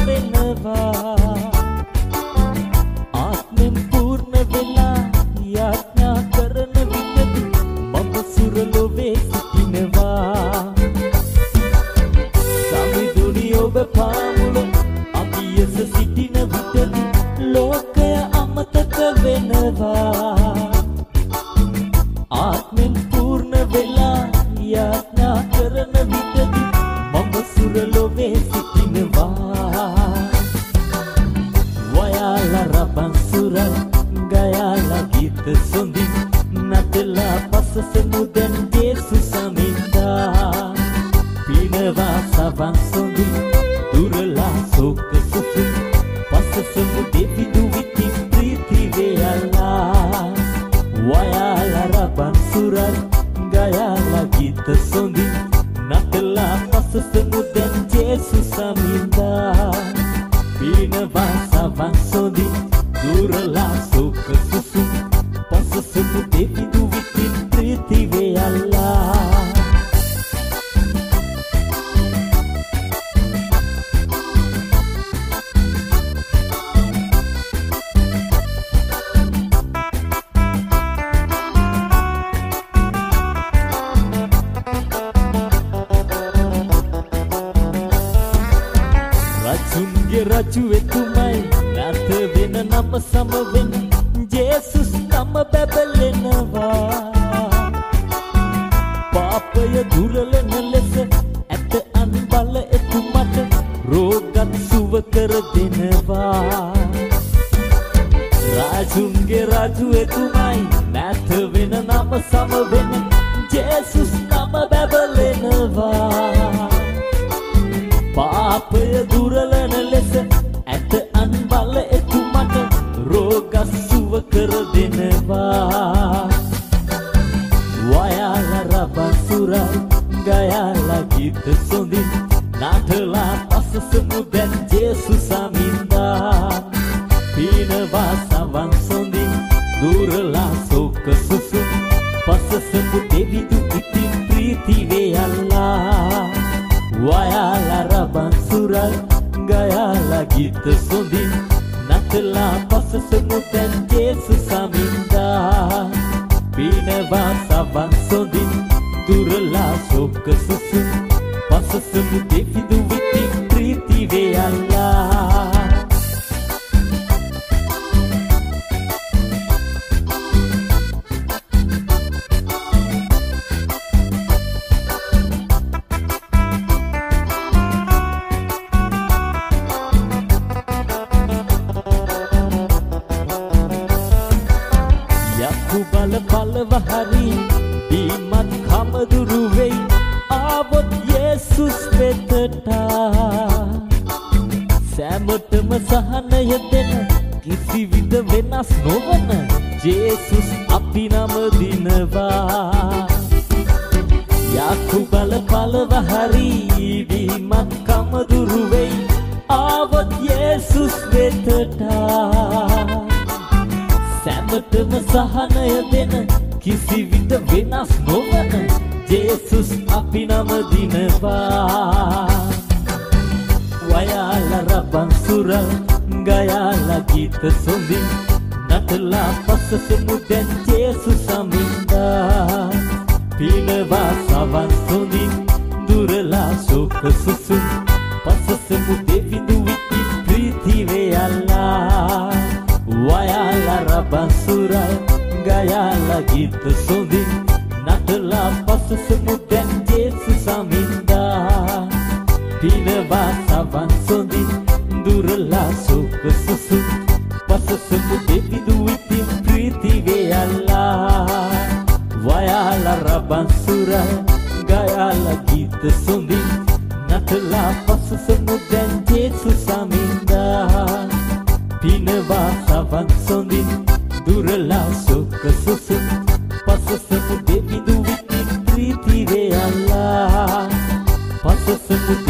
වෙනවා ආත්මෙන් පූර්ණ වෙලා යාඥා කරන විටදී මම සුරලොවේ සිටිනවා සමිඳුනි ඔබ පාමුල අභියස සිටින විටදී ලෝකය අමතක වෙනවා ආත්මෙන් පූර්ණ වෙලා යාඥා කරන විටදී මම සුරලොවේ සිටිනවා වයාලා රබන් සුරල් ගයාලා ගීත සොඳින් නටලා පසසමු දැන් ජේසුස් සමින්දා පිනවා සවන් සොඳින් දුරලා සෝක සුසුම් පසසමු දෙවිදු විති ප්‍රීති වේයලා වයාලා රබන් සුරල් ගයාලා ගීත සොඳින් නටලා පසසමු දැන් ජේසුස් සමින්දා පිනවා සවන් සොඳින් දුරලා සෝක සුසුම් පසසමු දෙවිදු විති ප්‍රීති වේයලා රජු එතුමයි නැත වෙන නම සම වෙන ජේසුස් නම බැබලෙනවා පාපය දුරලන ලෙස ඇත අන්බල එතුමට රෝගත් සුව කර දෙනවා රාජුන්ගේ රජු එතුමයි නැත වෙන නම සම වෙන ජේසුස් නම බැබලෙනවා පාපය දුරලන ලෙස ඇත අන්බල එතුමට රෝග සුව කර දෙනවා වයාලා රබන් සුරල් ගයාලා ගීත සොඳින් නටලා පසසමු දැන් ජේසුස් සමින්දා පිනවා සවන් සොඳින් දුරලා සෝක සුසුම් පසසමු දෙවිදු ඉතින් ප්‍රීති වේයලා වයාලා රබන් සුරල් ගයාලා ගීත සොඳින් නටලා පසසමු දැන් ජේසුස් සමින්දා පිනවා සවන් සොඳින් දුරලා සෝක සුසුම් පසසමු දෙවිදු විති ප්‍රීති වේයලා බල බලවහරි දීමත් කමදුරු වෙයි ආවොත් යේසුස් වෙතට සෑමටම සහනය දෙන කිසිවිද වෙනස් නොවන ජේසුස් අපි නම දිනවා යකු බල බලවහරි දීමත් කමදුරු වෙයි ආවොත් යේසුස් වෙතට සෑමටම සහනය දෙන කිසිවිට වෙනස් නොවන ජේසුස් අපි නම දිනවා වයාලා රබන් සුරල් ගයාලා ගීත සොඳින් නටලා පසසමු දැන් ජේසුස් සමින්දා පිනවා සවන් සොඳින් දුරලා සෝක සුසුම් පසසමු දෙවිදු විති ප්‍රීති වේයලා වයාලා රබන් සුරල් ගයාලා ගීත සොඳින් නටලා පසසමු දැන් ජේසුස් සමින්දා පිනවා සවන් සොඳින් දුරලා සෝක සුසුම් පසසමු දෙවිදු විති ප්‍රීති වේයලා වයාලා රබන් සුරල් ගයාලා ගීත සොඳින් නටලා පසසමු දැන් ජේසුස් සමින්දා පිනවා සවන් සොඳින් දුරලා සෝක සුසුම් පසසමු දෙවිදු විති ප්‍රීති වේයලා පසසමු